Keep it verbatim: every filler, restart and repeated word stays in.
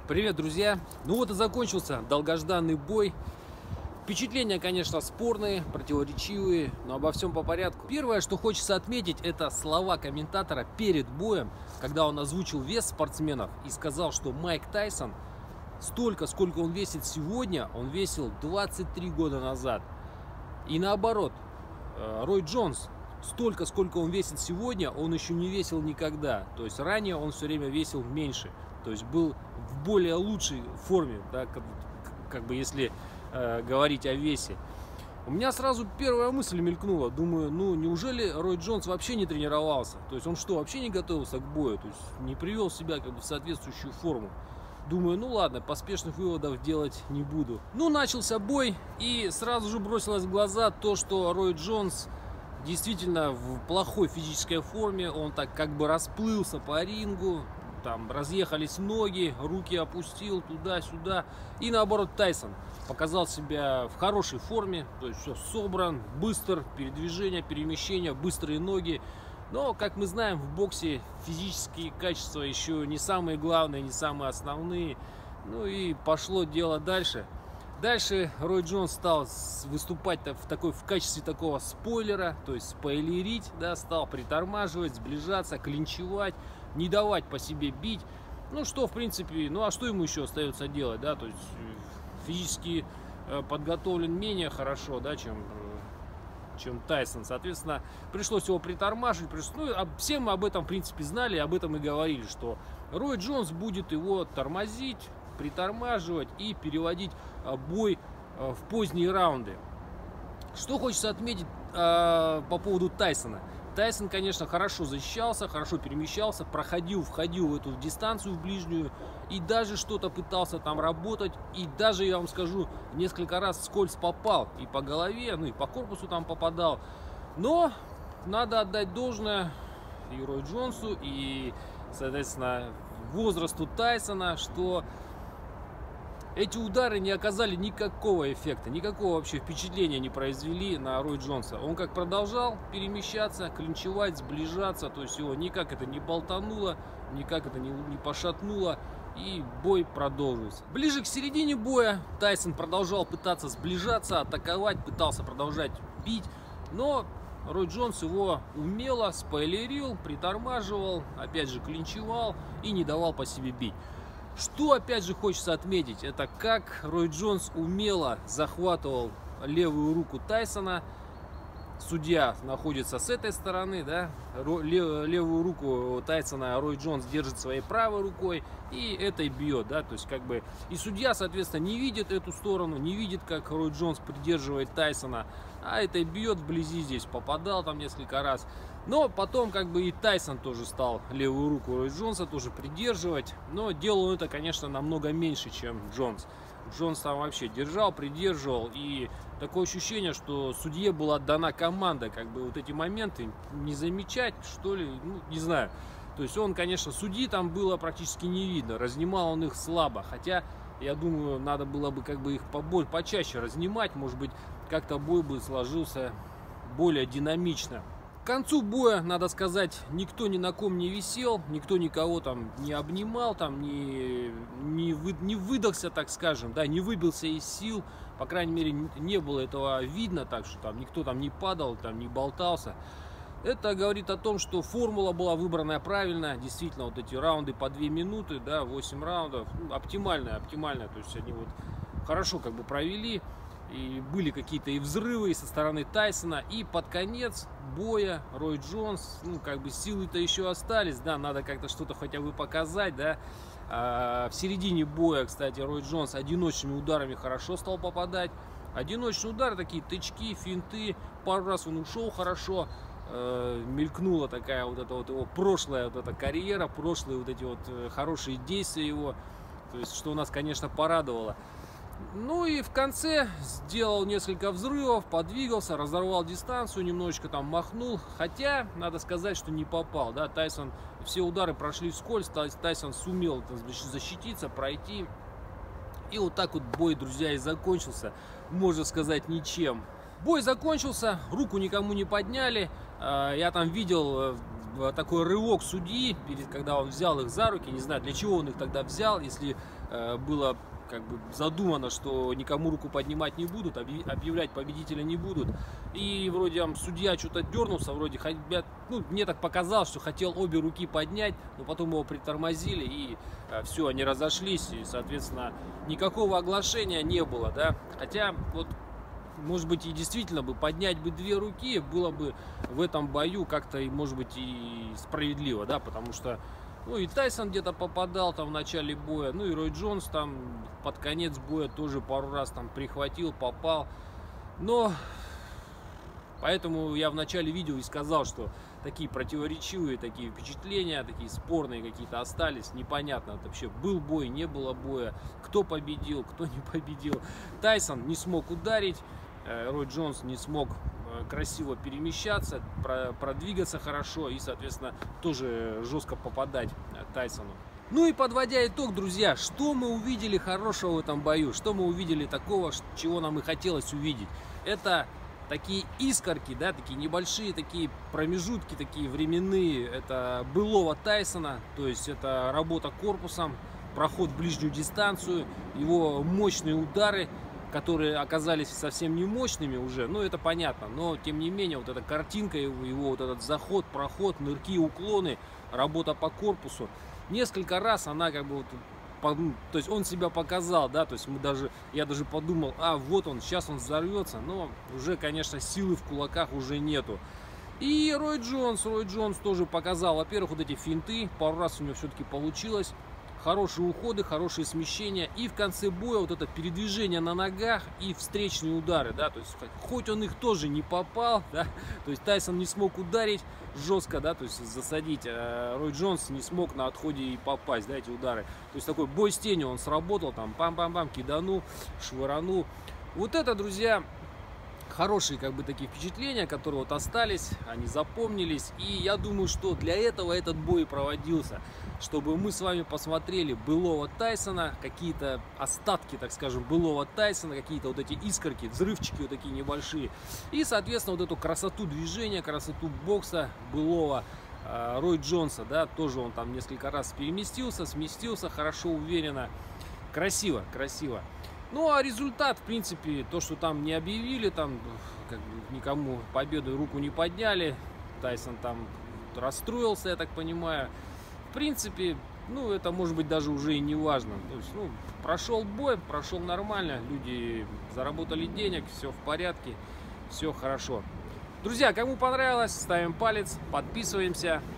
Привет, друзья! Ну вот и закончился долгожданный бой. Впечатления, конечно, спорные, противоречивые, но обо всем по порядку. Первое, что хочется отметить, это слова комментатора перед боем, когда он озвучил вес спортсменов и сказал, что Майк Тайсон столько, сколько он весит сегодня, он весил двадцать три года назад. И наоборот, Рой Джонс, столько, сколько он весит сегодня, он еще не весил никогда. То есть ранее он все время весил меньше. То есть был в более лучшей форме, да, как, как бы если э, говорить о весе. У меня сразу первая мысль мелькнула. Думаю, ну неужели Рой Джонс вообще не тренировался? То есть он что, вообще не готовился к бою? То есть не привел себя как бы в соответствующую форму? Думаю, ну ладно, поспешных выводов делать не буду. Ну, начался бой, и сразу же бросилось в глаза то, что Рой Джонс действительно в плохой физической форме. Он так как бы расплылся по рингу. Там разъехались ноги, руки опустил туда-сюда. И наоборот, Тайсон показал себя в хорошей форме. То есть все собран, быстр, передвижение, перемещение, быстрые ноги. Но, как мы знаем, в боксе физические качества еще не самые главные, не самые основные. Ну и пошло дело дальше. Дальше Рой Джонс стал выступать в, такой, в качестве такого спойлера, то есть спойлерить, да, стал притормаживать, сближаться, клинчевать, не давать по себе бить. Ну что, в принципе, ну а что ему еще остается делать, да, то есть физически подготовлен менее хорошо, да, чем, чем Тайсон. Соответственно, пришлось его притормаживать. Пришлось, ну, все мы об этом, в принципе, знали, об этом и говорили, что Рой Джонс будет его тормозить, притормаживать и переводить бой в поздние раунды. Что хочется отметить э, по поводу Тайсона. Тайсон, конечно, хорошо защищался, хорошо перемещался, проходил, входил в эту дистанцию, в ближнюю, и даже что-то пытался там работать, и даже, я вам скажу, несколько раз вскользь попал и по голове, ну и по корпусу там попадал. Но надо отдать должное и Рой Джонсу, и, соответственно, возрасту Тайсона, что эти удары не оказали никакого эффекта, никакого вообще впечатления не произвели на Рой Джонса. Он как продолжал перемещаться, клинчевать, сближаться, то есть его никак это не болтануло, никак это не, не пошатнуло, и бой продолжился. Ближе к середине боя Тайсон продолжал пытаться сближаться, атаковать, пытался продолжать бить, но Рой Джонс его умело спойлерил, притормаживал, опять же клинчевал и не давал по себе бить. Что опять же хочется отметить, это как Рой Джонс умело захватывал левую руку Тайсона. Судья находится с этой стороны, да, левую руку Тайсона Рой Джонс держит своей правой рукой и этой бьет, да, то есть как бы и судья, соответственно, не видит эту сторону, не видит, как Рой Джонс придерживает Тайсона, а этой бьет вблизи, здесь попадал там несколько раз. Но потом как бы и Тайсон тоже стал левую руку Рой Джонса тоже придерживать, но делал он это, конечно, намного меньше, чем Джонс. Джонс там вообще держал, придерживал, и такое ощущение, что судье была дана команда, как бы вот эти моменты не замечать, что ли, ну, не знаю. То есть он, конечно, судьи там было практически не видно, разнимал он их слабо, хотя, я думаю, надо было бы как бы их побольше, почаще разнимать, может быть, как-то бой бы сложился более динамично. К концу боя, надо сказать, никто ни на ком не висел, никто никого там не обнимал, там не, не, вы, не выдохся, так скажем, да, не выбился из сил, по крайней мере, не было этого видно, так что там никто там не падал, там не болтался. Это говорит о том, что формула была выбрана правильно, действительно, вот эти раунды по две минуты, да, восемь раундов, ну, оптимальная, оптимальная, то есть они вот хорошо как бы провели. И были какие-то и взрывы со стороны Тайсона. И под конец боя Рой Джонс, ну, как бы силы-то еще остались, да, надо как-то что-то хотя бы показать, да. А в середине боя, кстати, Рой Джонс одиночными ударами хорошо стал попадать. Одиночные удары, такие тычки, финты. Пару раз он ушел хорошо. Э, мелькнула такая вот эта вот его прошлая вот эта карьера, прошлые вот эти вот хорошие действия его. То есть, что нас, конечно, порадовало. Ну и в конце сделал несколько взрывов, подвигался, разорвал дистанцию, немножечко там махнул. Хотя, надо сказать, что не попал, да, Тайсон, все удары прошли вскользь, Тайсон сумел защититься, пройти. И вот так вот бой, друзья, и закончился, можно сказать, ничем. Бой закончился, руку никому не подняли. Я там видел такой рывок судьи, перед, когда он взял их за руки. Не знаю, для чего он их тогда взял, если э, было как бы задумано, что никому руку поднимать не будут, объявлять победителя не будут. И вроде там судья что-то дернулся, вроде, ну, мне так показалось, что хотел обе руки поднять, но потом его притормозили, и э, все, они разошлись, и, соответственно, никакого оглашения не было, да. Хотя, вот, может быть, и действительно бы поднять бы две руки было бы в этом бою как-то, и может быть, и справедливо, да, потому что, ну, и Тайсон где-то попадал там в начале боя, ну, и Рой Джонс там под конец боя тоже пару раз там прихватил, попал. Но поэтому я в начале видео и сказал, что такие противоречивые, такие впечатления, такие спорные какие-то остались. Непонятно вообще, был бой, не было боя, кто победил, кто не победил. Тайсон не смог ударить, Рой Джонс не смог красиво перемещаться, продвигаться хорошо и, соответственно, тоже жестко попадать Тайсону. Ну и подводя итог, друзья, что мы увидели хорошего в этом бою, что мы увидели такого, чего нам и хотелось увидеть. Это такие искорки, да, такие небольшие такие промежутки, такие временные. Это былого Тайсона, то есть это работа корпусом, проход в ближнюю дистанцию, его мощные удары, которые оказались совсем не мощными уже, ну это понятно, но тем не менее вот эта картинка, его, его вот этот заход, проход, нырки, уклоны, работа по корпусу, несколько раз она как бы вот, по, то есть он себя показал, да, то есть мы даже, я даже подумал, а вот он, сейчас он взорвется, но уже, конечно, силы в кулаках уже нету. И Рой Джонс, Рой Джонс тоже показал, во-первых, вот эти финты, пару раз у него все-таки получилось. Хорошие уходы, хорошие смещения. И в конце боя вот это передвижение на ногах и встречные удары. Да, то есть, хоть он их тоже не попал, да, то есть Тайсон не смог ударить жестко, да, то есть засадить. А Рой Джонс не смог на отходе и попасть, да, эти удары. То есть такой бой с тенью он сработал, там пам-пам-пам, киданул, швыранул. Вот это, друзья, хорошие как бы такие впечатления, которые вот остались, они запомнились. И я думаю, что для этого этот бой и проводился, чтобы мы с вами посмотрели былого Тайсона, какие-то остатки, так скажем, былого Тайсона, какие-то вот эти искорки, взрывчики вот такие небольшие. И, соответственно, вот эту красоту движения, красоту бокса былого э, Рой Джонса, да, тоже он там несколько раз переместился, сместился, хорошо, уверенно, красиво, красиво. Ну, а результат, в принципе, то, что там не объявили, там как бы никому победу руку не подняли, Тайсон там расстроился, я так понимаю. В принципе, ну, это может быть даже уже и не важно. То есть, ну, прошел бой, прошел нормально, люди заработали денег, все в порядке, все хорошо. Друзья, кому понравилось, ставим палец, подписываемся.